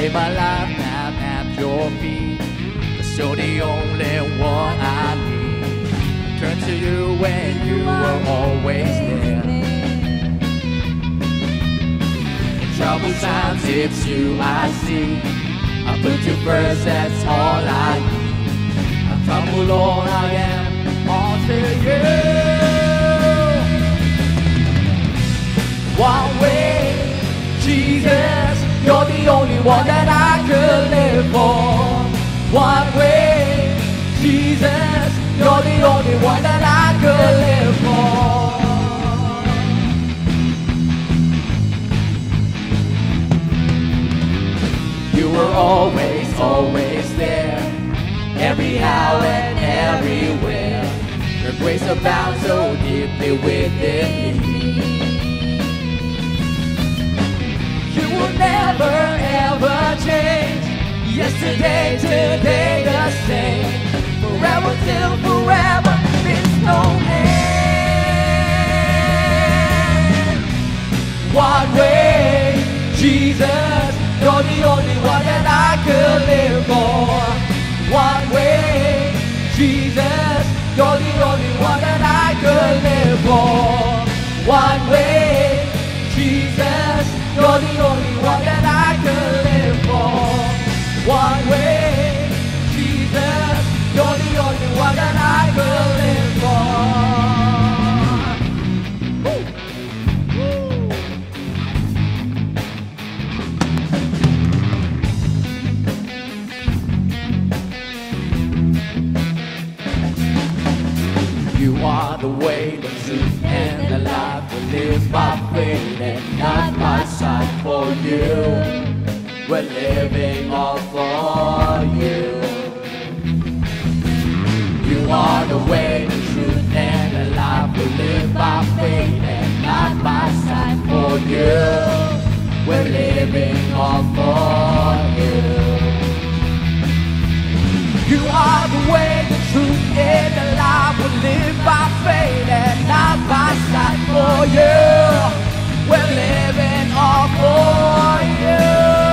lay my life down at your feet, 'cause you're the only one I need. Turn to you when you are always there. In troubled times it's you I see. I put you first, that's all I need. I tumble, Lord, I am all to you. One way, Jesus, you're the only one that I could live for. One way, Jesus, you're the only one that I could live for. You were always, always there, every hour and everywhere. Your grace abounds so deeply within me. You will never ever change. Yesterday, today, the same. Forever till forever, there's no end. One way, Jesus, you're the only one that I could live for. One way, Jesus, you're the only one that I could live for. One way, Jesus, you're the only one that I could live for. One way, Jesus, you're the only one that I could live for. Woo. Woo. You are the way, the truth, and the life. We live by faith and not by sight. For you, we're living all for you. You are the way, the truth, and the life. We live by faith and not by sight. For you, we're living all for you. You are the way, the truth, and the life. We live by faith and not by sight. For you, we're living all for you.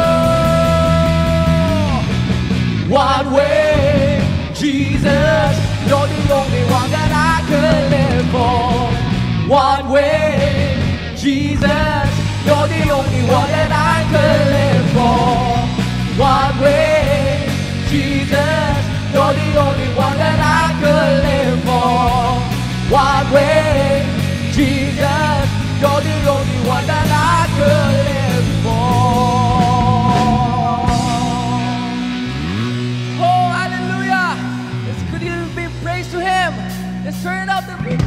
One way, Jesus, you're the only one that I could live for. One way, Jesus, you're the only one that I could live for. One way, Jesus, you're the only one that I could live for. One way, Jesus, you're the only one that I could live for. Oh, hallelujah! Let's give big praise to Him. Let's turn up the beat.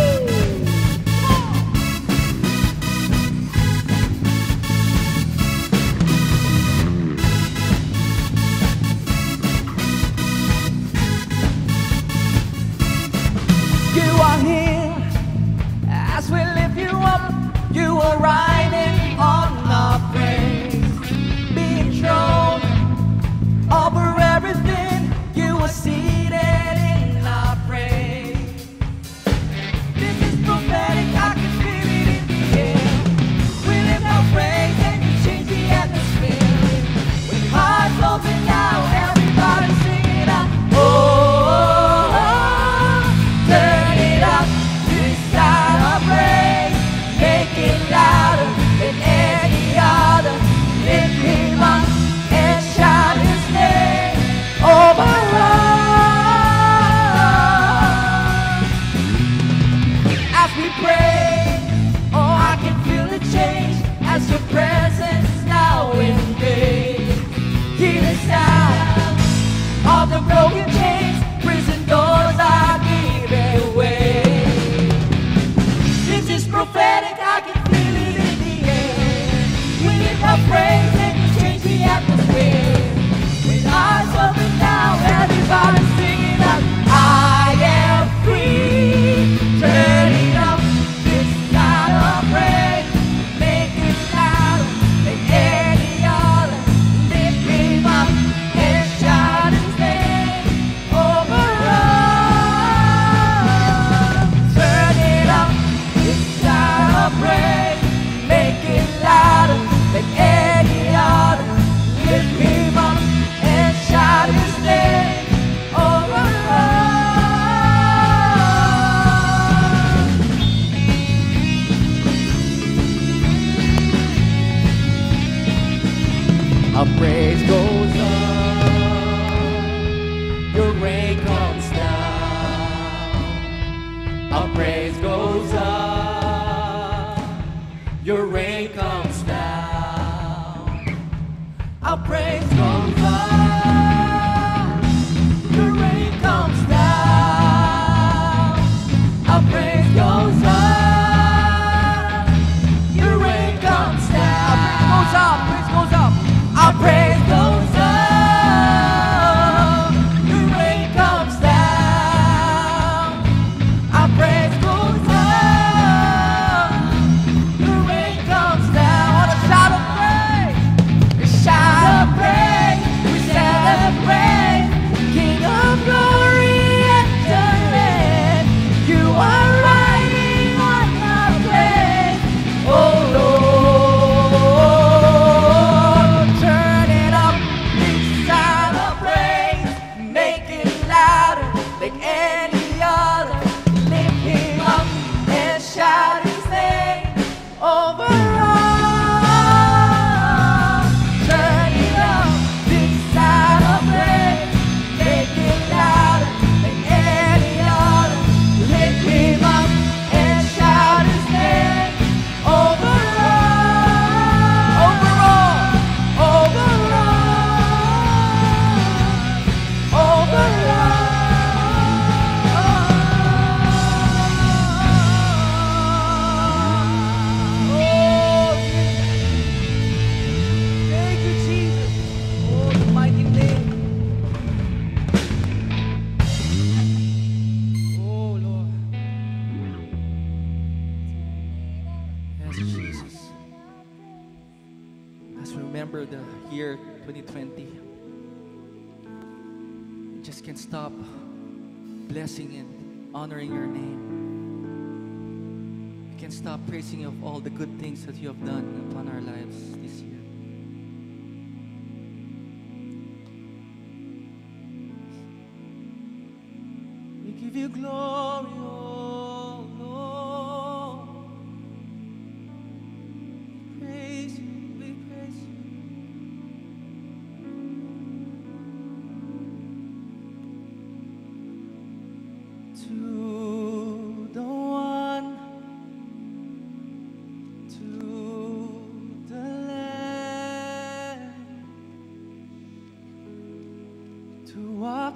You are here as we lift you up. You are riding on our praise, being thrown over everything. You are seated in our praise. This is prophetic, I can feel it in the air. We lift our praise and you change the atmosphere. With hearts open now, everybody sing it out. Oh. Your presence now invades. Hear the sound of the broken chains. Prison doors are giving way. This is prophetic, I can feel it in the air. We lift our praise and you change the atmosphere. With eyes open now, everybody singing out. I am free. Turn it up. our praise goes up, your rain comes down. Our praise goes up, your rain comes down. Our praise goes up, your rain comes down. Our praise goes up, our praise goes up. Remember the year 2020. You just can't stop blessing and honoring your name. You can't stop praising of all the good things that you have done upon our lives this year. We give you glory, oh Lord. Praise you. To the one, to the Lamb, to our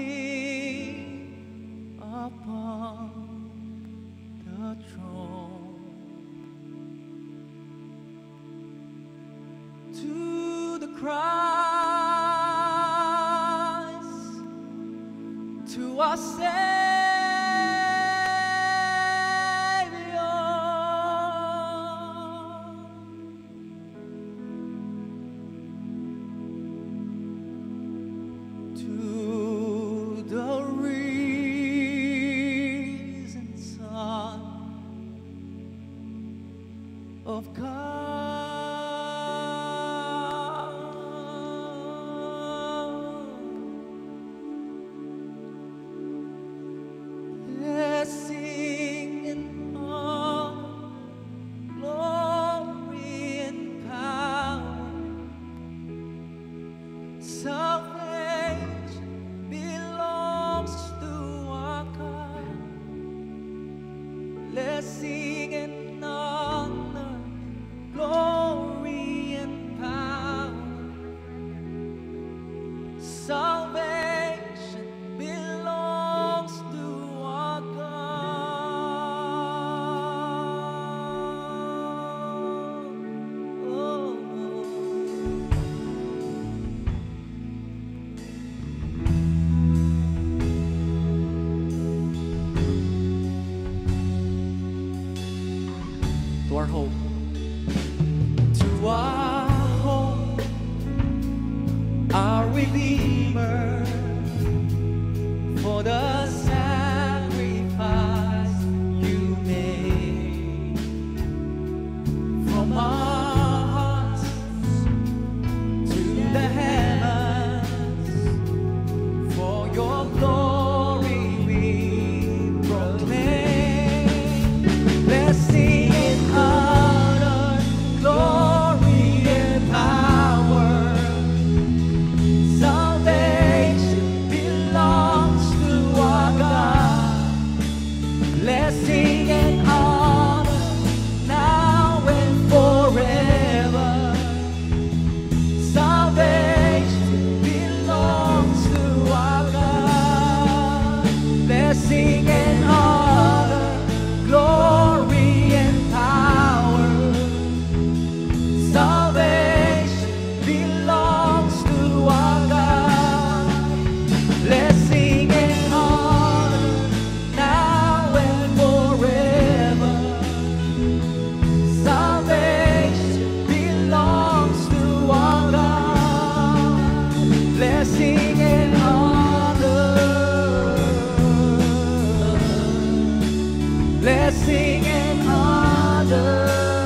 King upon the throne, to the Christ, to our Savior. To the risen Son of God, blessing and honor, glory and power, salvation belongs to our God. Blessing and honor, glory and power, salvation belongs to our God. Oh. To our hope, to our hope, our Redeemer, for the sacrifice you made. From our hearts to the heavens, for your glory we proclaim. Blessing in us. blessing and honor, now and forever. Salvation belongs to our God. Blessing and honor, glory and power. Salvation belongs to our God. Blessing and honor, now and forever. Salvation belongs to our God. Blessing and honor, blessing and honor.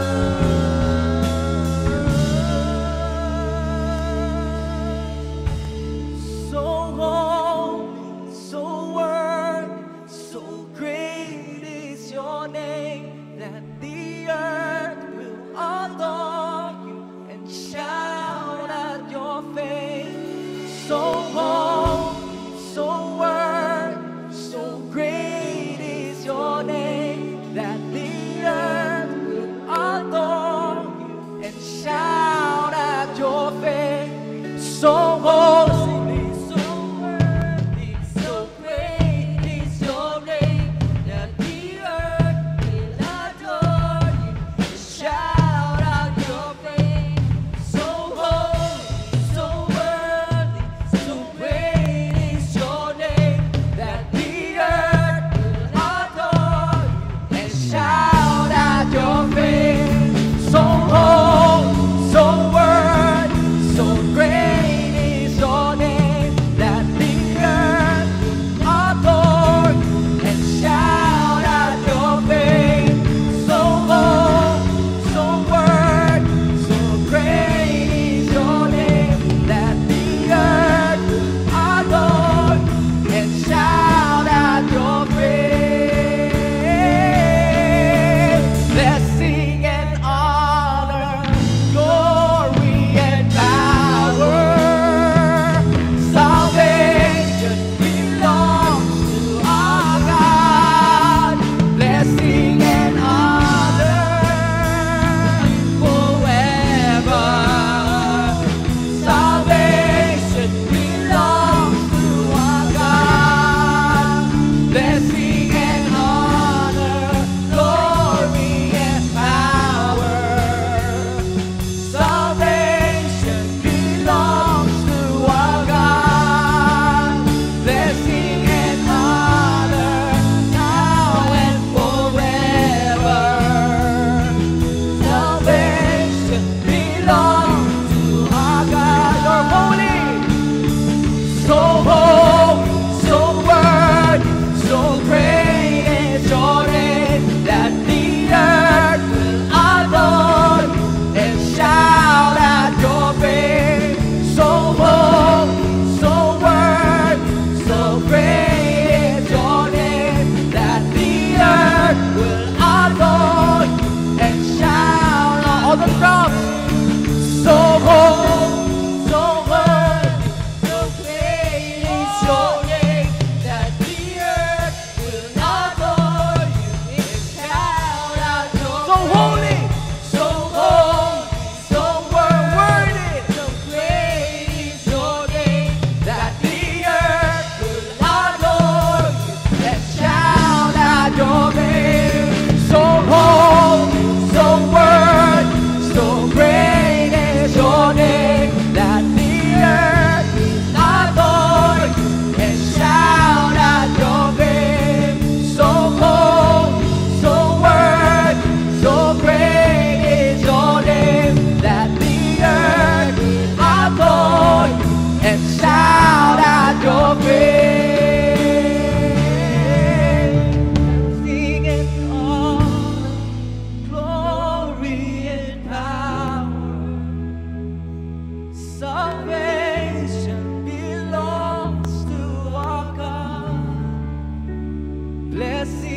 So holy, so worthy, so great is your name, that the earth will adore you and shout at your fame. So holy, so worthy, so great is your name, that the earth will adore you and shout at your fame. So holy, so worthy, so great is your name, that the earth will adore you and shout out your fame. So holy, so worthy, so great is your name, that the earth will adore you and shout out your fame. So holy, so worthy, so great is your name, that the earth will adore you and shout out your fame. So holy, so worthy, so great is your name, that the earth will adore you and shout out your fame. Blessing and honor, glory and power. Salvation belongs to our God. Blessing and honor forever. Salvation belongs to our God. Blessing and honor, glory and power. Salvation belongs to our God. Blessing and honor, now and forever. Salvation belongs to our God. You're holy. So holy, so worthy, so great is your name, that the earth will adore you and shout at your fame. So holy, so worthy, so great is your name, that the earth will adore you and shout out all the drums. So holy, so worthy, so great is your name, that the earth will adore you and shout out your so holy, so worthy, so great is your name, that the earth will adore you and shout out your name. So holy, so worthy, so great is your name, that the earth will adore you and shout out your name. So holy, so worthy, so great is your name, that the earth will adore you and shout out your fame. Sing and honor, glory and power. Salvation belongs to our God. Blessing